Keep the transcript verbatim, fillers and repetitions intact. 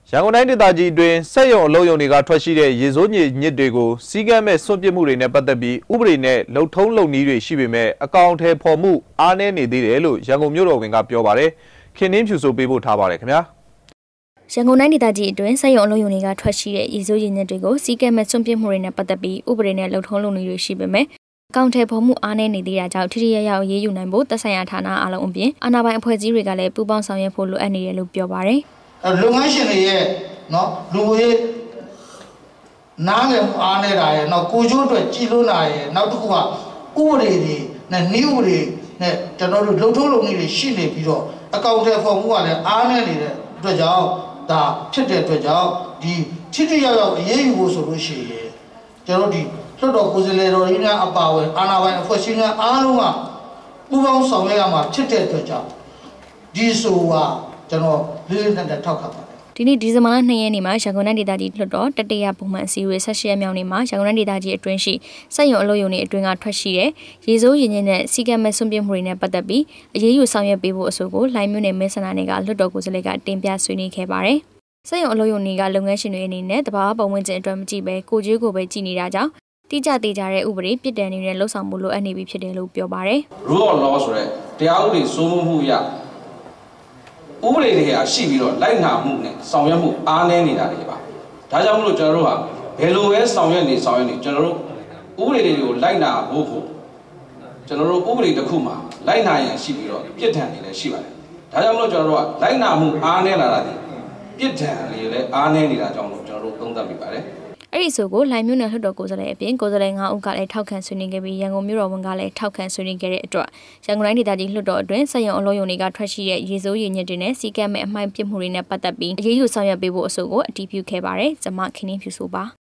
ရန်ကုန်တိုင်းဒေသကြီးတွင်စက်ရုံအလုပ်ရုံတွေကထွက်ရှိတဲ့ရေစိုးညစ်ညစ်တွေကိုစီးကမ်းမဲ့စွန့်ပစ်မှုတွေနဲ့ပတ်သက်ပြီးဥပဒေနဲ့လှုပ်ထုံးလုပ်နည်းတွေရှိပေမဲ့အကောင့်ထဲပေါ်မှုအားနည်းနေသေးတယ်လို့ရန်ကုန်မြို့တော်ဝင်ကပြောပါတယ်။ခင်နှင်းဖြူဆိုပေးဖို့ထားပါတယ်ခင်ဗျာ။ရန်ကုန်တိုင်းဒေသကြီးအတွင်းစက်ရုံအလုပ်ရုံတွေကထွက်ရှိတဲ့ရေစိုးညစ်တွေကိုစီးကမ်းမဲ့စွန့်ပစ်မှုတွေနဲ့ပတ်သက်ပြီးဥပဒေနဲ့လှုပ်ထုံးလုပ်နည်းတွေရှိပေမဲ့အကောင့်ထဲပေါ်မှုအားနည်းနေသေးတာကြောင့်ထိထိရရရေးယူနိုင်ဖို့သက်ဆိုင်ရာဌာနအားလုံးအပြင်အာဏာပိုင်အဖွဲ့အစည်းတွေကလည်းပူးပေါင်းဆောင်ရွက်ဖို့လိုအပ်နေတယ်လို့ပြောပါတယ်။လုပ်ငန်းရှင်တွေရဲ့နော်လူရေးနားလည်မှုအားနေတာရဲ့နောက်ကိုကျိုးအတွက်ကြည်လွန်းတာရဲ့နောက်တစ်ခုကဥပဒေတွေနဲ့နည်းဥပဒေနဲ့ကျွန်တော်တို့လှုပ်ထုံးလုပ်နည်းတွေရှိနေပြီးတော့အကောင့်ထဲပေါ်မှုကလည်းအားနည်းနေတဲ့အတွက်ကြောင့်ဒါဖြစ်တဲ့အတွက်ကြောင့်ဒီထိထိရောက်ရောက်အရေးယူဖို့ဆိုလို့ရှိရင်ကျွန်တော်ဒီလွှတ်တော်ကိုယ်စားလှယ်တော်ကြီးများအပါအဝင်အာဏာပိုင်အဖွဲ့အစည်းများအားလုံးကပူးပေါင်းဆောင်ရွက်ရမှာဖြစ်တဲ့အတွက်ကြောင့်ဒီဆိုတာကျွန်တော်လေးလေးနက်နက်ထောက်ခံပါတယ်ဒီနေ့ဒီဇင်ဘာလနှစ်ရက်နေ့မှာရန်ကုန်တိုင်းဒေသကြီးလွှတ်တော်တတိယပုံမှန်အစည်းအဝေးဆက်ရှိရမြောက်နေ့မှာရန်ကုန်တိုင်းဒေသကြီးအတွင်းရှိစက်ရုံအလုပ်ရုံတွေအတွင်းကထွက်ရှိတဲ့ရေစိုးရင်းချင်းနဲ့စီကံမဲ့ဆွန့်ပစ်မှုတွေနဲ့ပတ်သက်ပြီးအရေးယူဆောင်ရွက်ပေးဖို့အဆိုကိုလှိုင်းမြို့နယ်မဲဆန္ဒနယ်ကလွှတ်တော်ကိုယ်စားလှယ်ကတင်ပြဆွေးနွေးခဲ့ပါတယ်။စက်ရုံအလုပ်ရုံတွေကလုပ်ငန်းရှင်တွေအနေနဲ့တဘာပုံဝင်ခြင်းအတွက်မကြည့်ပဲကိုကြီးကိုပဲကြည်နေတာကြောင့်တိကျသေးကြတဲ့ဥပဒေပြစ်ဒဏ်တွေနဲ့လှုပ်ဆောင်မှုလိုအပ်နေပြီဖြစ်တယ်လို့ပြောပါတယ်။ Rule of law ဆိုတဲ့တရားဥပဒေစိုးမိုးမှုအရဥပဒေတွေဟာရှိပြီးတော့လိုက်နာမှုနဲ့ဆောင်ရွက်မှုအားနည်းနေတာတွေပါဒါကြောင့်မလို့ကျွန်တော်တို့ဟာဘယ်လိုပဲဆောင်ရွက်နေဆောင်ရွက်နေကျွန်တော်တို့ဥပဒေတွေကိုလိုက်နာဖို့ဖို့ကျွန်တော်တို့ဥပဒေတစ်ခုမှာလိုက်နာရင်ရှိပြီးတော့ပြစ်ဒဏ်တွေလည်းရှိပါတယ်ဒါကြောင့်မလို့ကျွန်တော်တို့ကလိုက်နာမှုအားနည်းလာတာဒီပြစ်ဒဏ်တွေလည်းအားနည်းနေတာကြောင့်လို့ကျွန်တော်တို့သုံးသပ်မိပါတယ်အဲ့ဒီဆိုကိုလှိုင်မြို့နယ်လွှတ်တော်ကိုယ်စားလှယ်အပြင်ကိုယ်စားလှယ်ငါးဦးကလည်းထောက်ခံဆွေးနွေးခဲ့ပြီးရန်ကုန်မြို့တော်ဝန်ကလည်းထောက်ခံဆွေးနွေးခဲ့တဲ့အတွက်ရန်ကုန်တိုင်းဒေသကြီးလွှတ်တော်အတွင်းစက်ရုံအလုပ်ရုံတွေကထွက်ရှိတဲ့ရေစိုးရည်ညစ်တွေနဲ့စီကံမဲ့အမှိုက်ပစ်မှုတွေနဲ့ပတ်သက်ပြီးအရေးယူဆောင်ရွက်ပေးဖို့အဆိုကိုအတည်ပြုခဲ့ပါတယ်။ကျွန်မခင်နှင်းဖြူဆိုပါ